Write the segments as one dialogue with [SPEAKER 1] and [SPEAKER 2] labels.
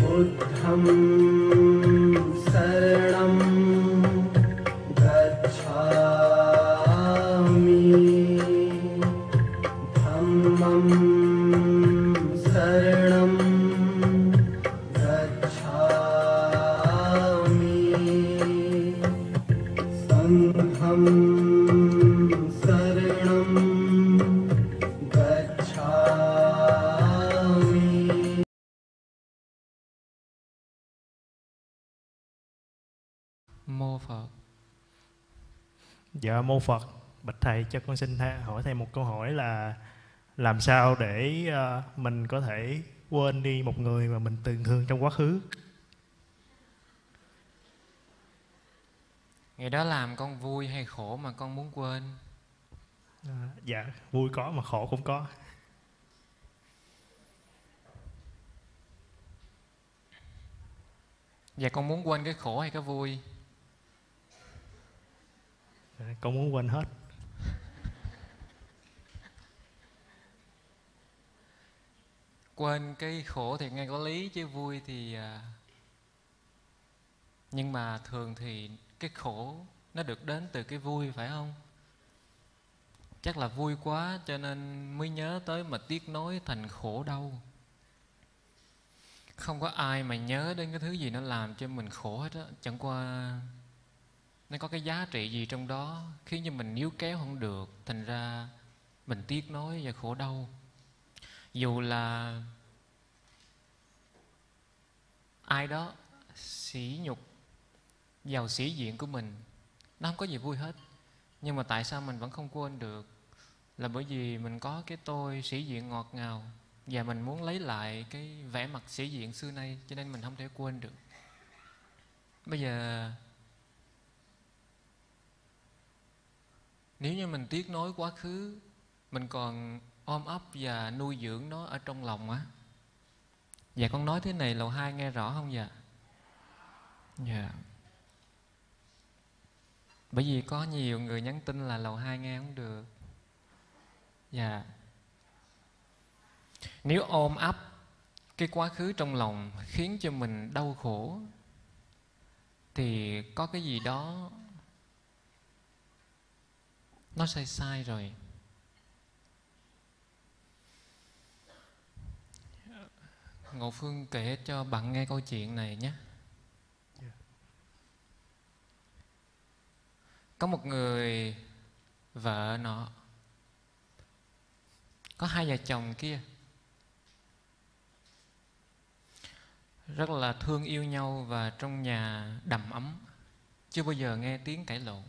[SPEAKER 1] बुद्धं शरणं गच्छामि धम्मं शरणं गच्छामि संघं शरणं gacchami.
[SPEAKER 2] Mô Phật.
[SPEAKER 3] Dạ mô Phật. Bạch thầy, cho con xin hỏi thầy một câu hỏi là làm sao để mình có thể quên đi một người mà mình từng thương trong quá khứ?
[SPEAKER 2] Ngày đó làm con vui hay khổ mà con muốn quên?
[SPEAKER 3] Dạ vui có mà khổ cũng có.
[SPEAKER 2] Dạ con muốn quên cái khổ hay cái vui?
[SPEAKER 3] Con muốn quên hết.
[SPEAKER 2] Quên cái khổ thì nghe có lý, chứ vui thì nhưng mà thường thì cái khổ nó được đến từ cái vui, phải không? Chắc là vui quá cho nên mới nhớ tới mà tiếc nối thành khổ đau. Không có ai mà nhớ đến cái thứ gì nó làm cho mình khổ hết á. Chẳng qua nó có cái giá trị gì trong đó khiến cho mình níu kéo không được, thành ra mình tiếc nối và khổ đau. Dù là ai đó sỉ nhục vào sĩ diện của mình, nó không có gì vui hết. Nhưng mà tại sao mình vẫn không quên được? Là bởi vì mình có cái tôi sĩ diện ngọt ngào, và mình muốn lấy lại cái vẻ mặt sĩ diện xưa nay, cho nên mình không thể quên được. Bây giờ nếu như mình tiếc nối quá khứ, mình còn ôm ấp và nuôi dưỡng nó ở trong lòng á. Dạ con nói thế này lầu 2 nghe rõ không dạ? Dạ. Bởi vì có nhiều người nhắn tin là lầu 2 nghe không được. Dạ. Nếu ôm ấp cái quá khứ trong lòng khiến cho mình đau khổ, thì có cái gì đó nó sai sai rồi. Ngộ Phương kể cho bạn nghe câu chuyện này nhé. Có một người vợ nọ, có hai vợ chồng kia rất là thương yêu nhau và trong nhà đầm ấm, chưa bao giờ nghe tiếng cãi lộn.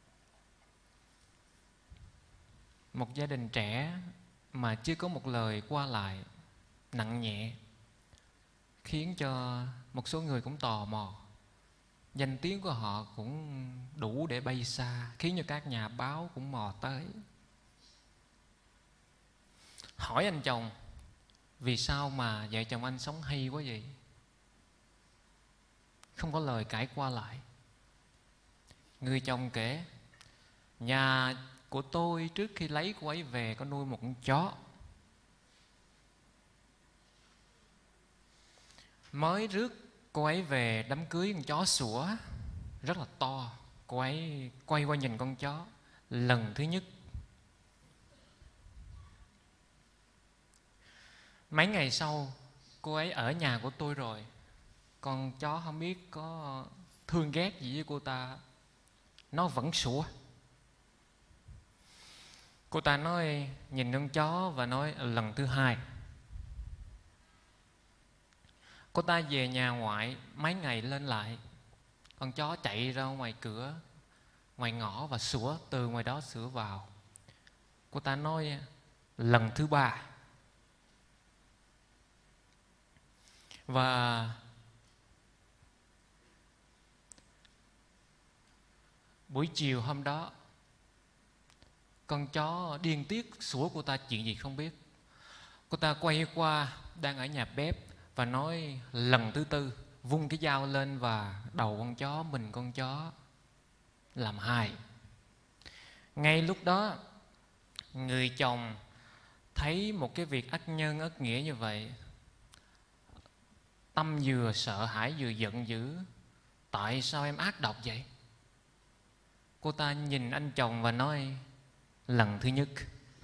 [SPEAKER 2] Một gia đình trẻ mà chưa có một lời qua lại nặng nhẹ, khiến cho một số người cũng tò mò. Danh tiếng của họ cũng đủ để bay xa, khiến cho các nhà báo cũng mò tới. Hỏi anh chồng, vì sao mà vợ chồng anh sống hay quá vậy? Không có lời cãi qua lại. Người chồng kể, nhà của tôi trước khi lấy cô ấy về có nuôi một con chó. Mới rước cô ấy về đám cưới, con chó sủa rất là to. Cô ấy quay qua nhìn con chó lần thứ nhất. Mấy ngày sau cô ấy ở nhà của tôi rồi, con chó không biết có thương ghét gì với cô ta, nó vẫn sủa. Cô ta nói nhìn con chó và nói lần thứ hai. Cô ta về nhà ngoại mấy ngày lên lại, con chó chạy ra ngoài cửa, ngoài ngõ và sủa từ ngoài đó sủa vào. Cô ta nói lần thứ ba. Và buổi chiều hôm đó, con chó điên tiết sủa cô ta chuyện gì không biết. Cô ta quay qua đang ở nhà bếp và nói lần thứ tư, vung cái dao lên và đầu con chó, mình con chó làm hai. Ngay lúc đó, người chồng thấy một cái việc ác nhân ác nghĩa như vậy, tâm vừa sợ hãi vừa giận dữ. Tại sao em ác độc vậy? Cô ta nhìn anh chồng và nói: lần thứ nhất.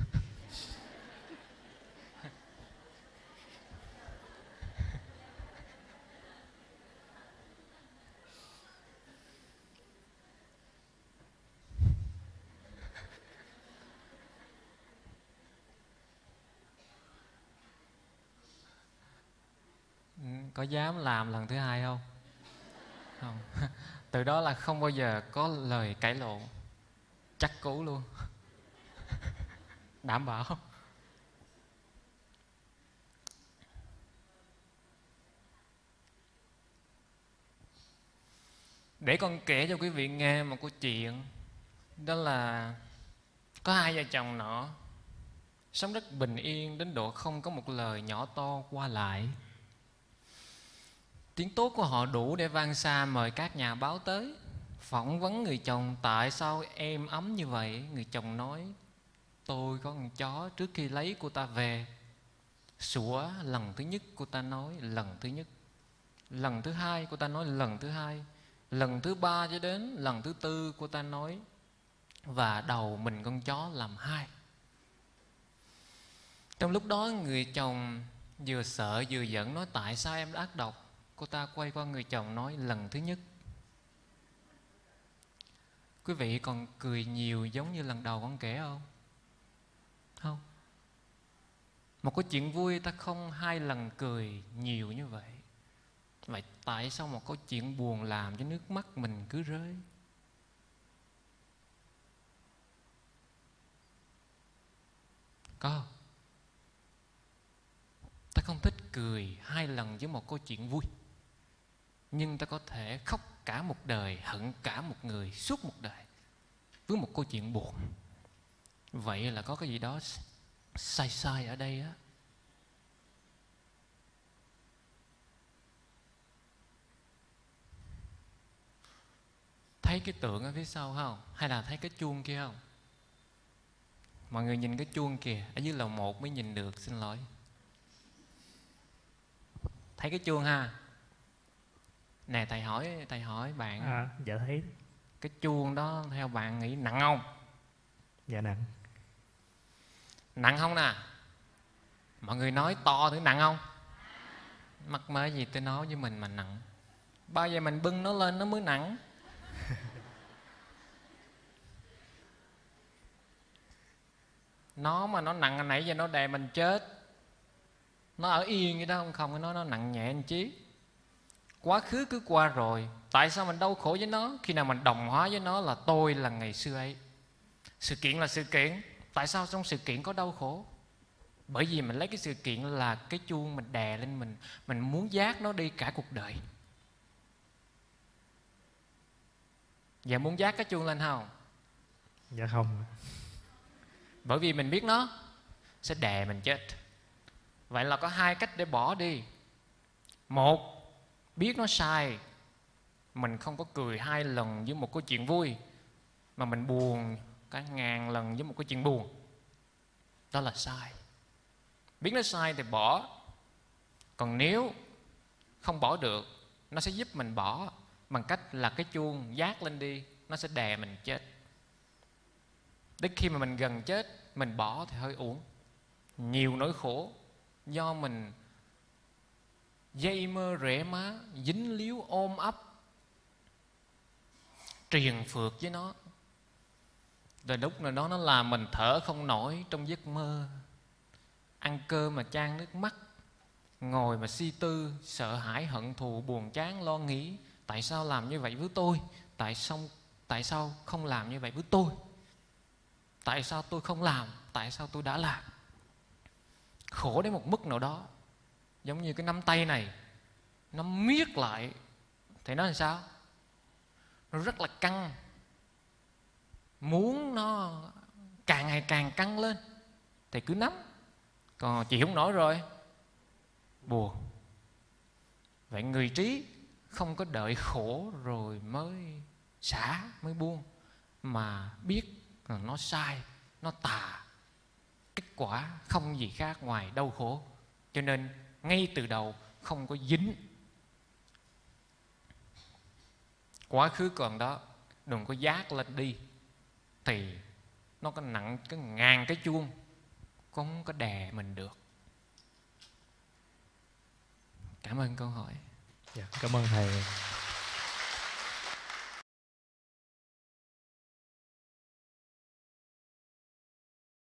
[SPEAKER 2] Có dám làm lần thứ hai không? Không. Từ đó là không bao giờ có lời cãi lộn. Chắc cú luôn. Đảm bảo. Để con kể cho quý vị nghe một câu chuyện. Đó là có hai vợ chồng nọ sống rất bình yên đến độ không có một lời nhỏ to qua lại. Tiếng tốt của họ đủ để vang xa mời các nhà báo tới phỏng vấn người chồng. Tại sao êm ấm như vậy? Người chồng nói: tôi có con chó trước khi lấy cô ta về. Sủa lần thứ nhất, cô ta nói lần thứ nhất. Lần thứ hai, cô ta nói lần thứ hai. Lần thứ ba cho đến lần thứ tư, cô ta nói: và đầu mình con chó làm hai. Trong lúc đó người chồng vừa sợ vừa giận, nói: tại sao em đã ác độc? Cô ta quay qua người chồng nói: lần thứ nhất. Quý vị còn cười nhiều giống như lần đầu con kể không? Không. Một cái chuyện vui ta không hai lần cười nhiều như vậy. Vậy tại sao một câu chuyện buồn làm cho nước mắt mình cứ rơi? Có không? Ta không thích cười hai lần với một câu chuyện vui, nhưng ta có thể khóc cả một đời, hận cả một người suốt một đời với một câu chuyện buồn. Vậy là có cái gì đó sai sai ở đây á. Thấy cái tượng ở phía sau không? Hay là thấy cái chuông kia không? Mọi người nhìn cái chuông kìa, ở dưới lầu 1 mới nhìn được, xin lỗi. Thấy cái chuông ha? Nè thầy hỏi bạn.
[SPEAKER 3] Dạ thấy.
[SPEAKER 2] Cái chuông đó theo bạn nghĩ nặng không?
[SPEAKER 3] Dạ nặng.
[SPEAKER 2] Nặng không nè? Mọi người nói to thử, nặng không? Mắc mớ gì tôi nói với mình mà nặng. Bao giờ mình bưng nó lên nó mới nặng. Nó mà nó nặng hồi nãy giờ nó đè mình chết. Nó ở yên vậy đó, không nói nó nặng nhẹ anh chí. Quá khứ cứ qua rồi, tại sao mình đau khổ với nó? Khi nào mình đồng hóa với nó là tôi là ngày xưa ấy. Sự kiện là sự kiện. Tại sao trong sự kiện có đau khổ? Bởi vì mình lấy cái sự kiện là cái chuông mình đè lên mình. Mình muốn giác nó đi cả cuộc đời. Giờ muốn giác cái chuông lên không?
[SPEAKER 3] Dạ không.
[SPEAKER 2] Bởi vì mình biết nó sẽ đè mình chết. Vậy là có hai cách để bỏ đi. Một, biết nó sai, mình không có cười hai lần với một câu chuyện vui, mà mình buồn cả ngàn lần với một câu chuyện buồn. Đó là sai. Biết nó sai thì bỏ. Còn nếu không bỏ được, nó sẽ giúp mình bỏ bằng cách là cái chuông giác lên đi, nó sẽ đè mình chết. Đến khi mà mình gần chết, mình bỏ thì hơi uổng. Nhiều nỗi khổ do mình dây mơ rễ má, dính líu ôm ấp, triền phượt với nó. Rồi lúc nào đó nó làm mình thở không nổi trong giấc mơ. Ăn cơm mà chan nước mắt, ngồi mà suy tư, sợ hãi, hận thù, buồn chán, lo nghĩ. Tại sao làm như vậy với tôi? Tại sao không làm như vậy với tôi? Tại sao tôi không làm? Tại sao tôi đã làm? Khổ đến một mức nào đó. Giống như cái nắm tay này, nó miết lại thì nó làm sao? Nó rất là căng. Muốn nó càng ngày càng căng lên thì cứ nắm. Còn chịu không nổi rồi, buồn. Vậy người trí không có đợi khổ rồi mới xả, mới buông, mà biết là nó sai, nó tà, kết quả không gì khác ngoài đau khổ. Cho nên ngay từ đầu không có dính quá khứ còn đó, đừng có dát lên đi, thì nó có nặng cái ngàn cái chuông cũng không có đè mình được. Cảm ơn câu hỏi.
[SPEAKER 3] Dạ, cảm ơn thầy.